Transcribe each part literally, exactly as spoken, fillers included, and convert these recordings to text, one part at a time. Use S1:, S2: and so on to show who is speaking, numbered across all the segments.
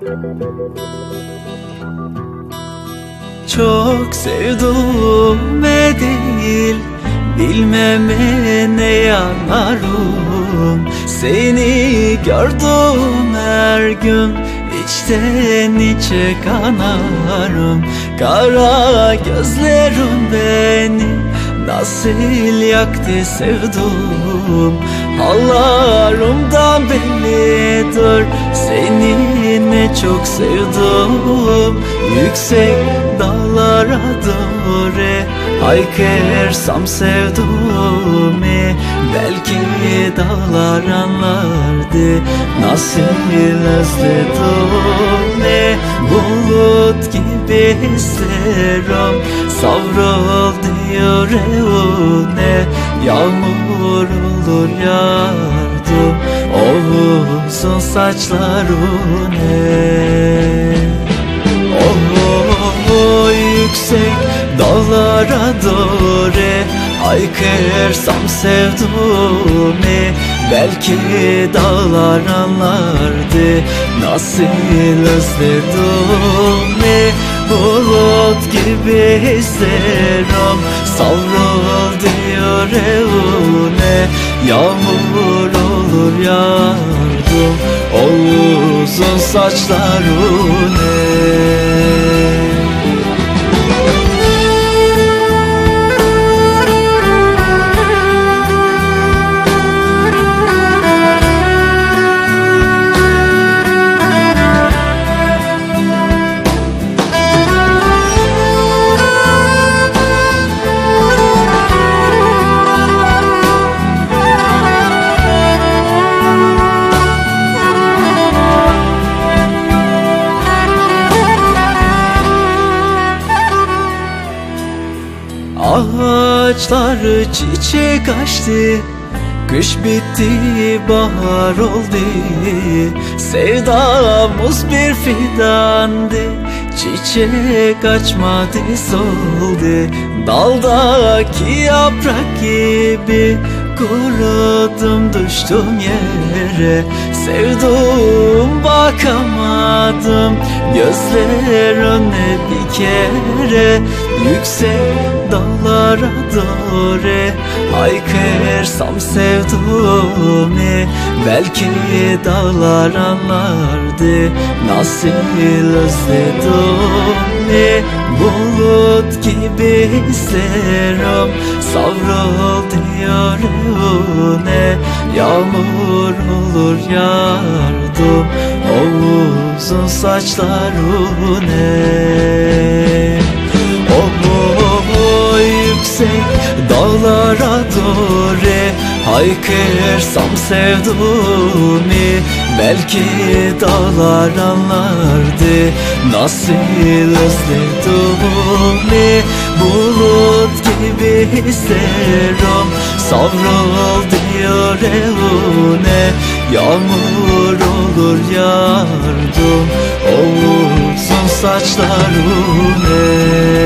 S1: Çok sevduğume değil, bilmeme ne yanarım. Seni gördüm her gün, içten içe kanarım. Kara gözlerim beni nasıl yaktı sevdum. Hallarımdan bellidir seni ne çok sevdim. Yüksek dağlara doğru haykırsam sevduğumu, belki dağlar anlardı nasıl özledim. Bulut gibi hislerim savruldu yüreğine, yağmur olur yardım o uzun saçlarına. Oh, yüksek dağlara doğru haykırsam sevduğumu, belki dağlar anlardı nasıl özledim. Bulut gibi hislerim savruldu yüreğine, yağmur olur yardım o uzun saçlarına. Ağaçlar çiçek açtı, kış bitti bahar oldu. Sevdamız bir fidandı, çiçek açmadı soldu. Daldaki yaprak gibi kurudum düştüm yere. Sevdum bakamadım gözlerine bir kere. Yüksek dağlara doğru haykırsam sevduğumu, belki dağlar anlardı nasıl özledim. Bulut gibi hislerim savruldu yüreğine, yağmur olur yardım o uzun saçlarına. Oh, yüksek dağlara doğru haykırsam sevduğumu, belki dağlar anlardı nasıl özledim. Bulut gibi hislerim savruldu yüreğine, yağmur olur yardım o uzun saçlarına.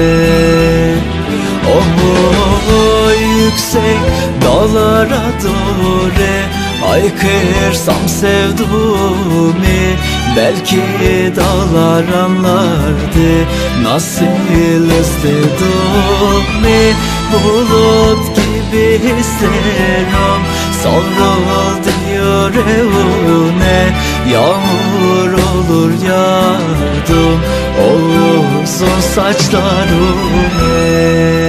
S1: Oh, yüksek dağlara doğru haykırsam sevduğumu, belki dağlar anlardı nasıl özledim. Bulut gibi hislerim savruldu yüreğine, yağmur olur yardım o uzun saçlarına.